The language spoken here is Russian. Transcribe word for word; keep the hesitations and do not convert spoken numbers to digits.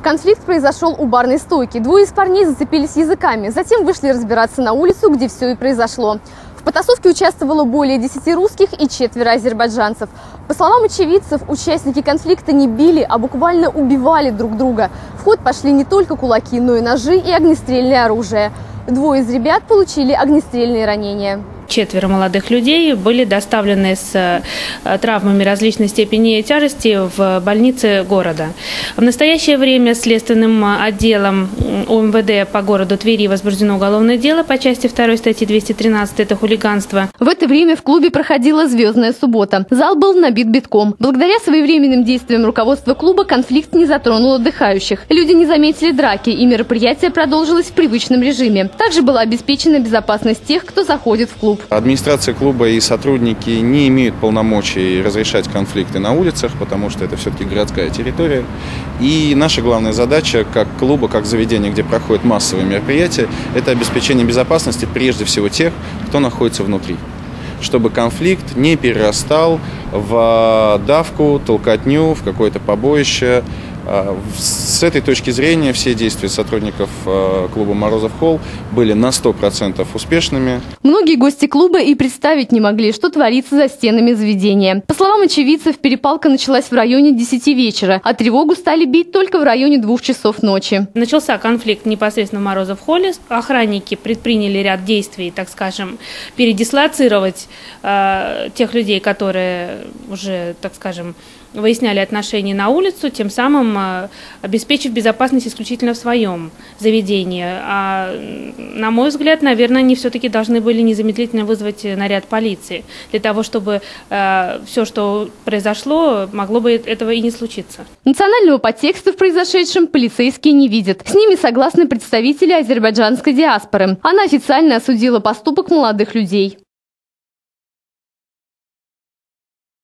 Конфликт произошел у барной стойки. Двое из парней зацепились языками, затем вышли разбираться на улицу, где все и произошло. В потасовке участвовало более десяти русских и четверо азербайджанцев. По словам очевидцев, участники конфликта не били, а буквально убивали друг друга. В ход пошли не только кулаки, но и ножи и огнестрельное оружие. Двое из ребят получили огнестрельные ранения. Четверо молодых людей были доставлены с травмами различной степени и тяжести в больницы города. В настоящее время следственным отделом УМВД по городу Твери возбуждено уголовное дело по части второй статьи двести тринадцать – это хулиганство. В это время в клубе проходила «Звездная суббота». Зал был набит битком. Благодаря своевременным действиям руководства клуба конфликт не затронул отдыхающих. Люди не заметили драки, и мероприятие продолжилось в привычном режиме. Также была обеспечена безопасность тех, кто заходит в клуб. Администрация клуба и сотрудники не имеют полномочий разрешать конфликты на улицах, потому что это все-таки городская территория. И наша главная задача как клуба, как заведения, где проходят массовые мероприятия, это обеспечение безопасности прежде всего тех, кто находится внутри, чтобы конфликт не перерастал в давку, толкотню, в какое-то побоище. С этой точки зрения все действия сотрудников клуба «Морозов Холл» были на сто процентов успешными. Многие гости клуба и представить не могли, что творится за стенами заведения. По словам очевидцев, перепалка началась в районе десяти вечера, а тревогу стали бить только в районе двух часов ночи. Начался конфликт непосредственно в «Морозов Холле». Охранники предприняли ряд действий, так скажем, передислоцировать э, тех людей, которые уже, так скажем, выясняли отношения на улицу, тем самым обеспечив безопасность исключительно в своем заведении. А, на мой взгляд, наверное, они все-таки должны были незамедлительно вызвать наряд полиции, для того, чтобы э, все, что произошло, могло бы этого и не случиться. Национального подтекста в произошедшем полицейские не видят. С ними согласны представители азербайджанской диаспоры. Она официально осудила поступок молодых людей.